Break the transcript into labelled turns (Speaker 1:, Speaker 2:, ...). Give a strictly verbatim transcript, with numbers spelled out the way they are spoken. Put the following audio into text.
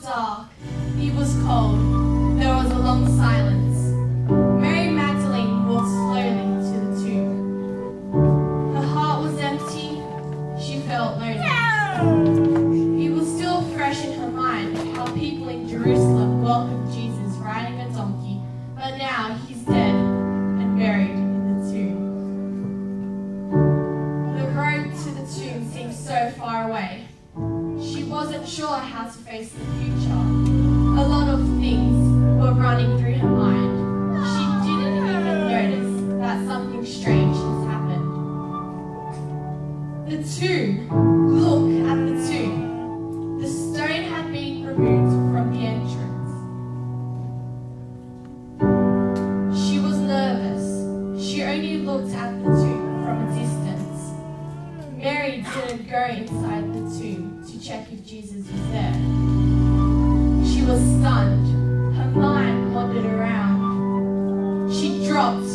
Speaker 1: dark. It was cold. There was a long silence. Mary Magdalene walked slowly to the tomb. Her heart was empty. She felt lonely. It was still fresh in her mind how people in Jerusalem welcomed Jesus riding a donkey, but now he's dead and buried in the tomb. The road to the tomb seemed so far away. She wasn't sure how to face the future. A lot of things were running through her mind. She didn't even notice that something strange has happened. The tomb. Look at the tomb. The stone had been removed from the entrance. She was nervous. She only looked at the tomb from a distance. Mary didn't go inside the tomb to check if Jesus was there. She was stunned. Her mind wandered around. She dropped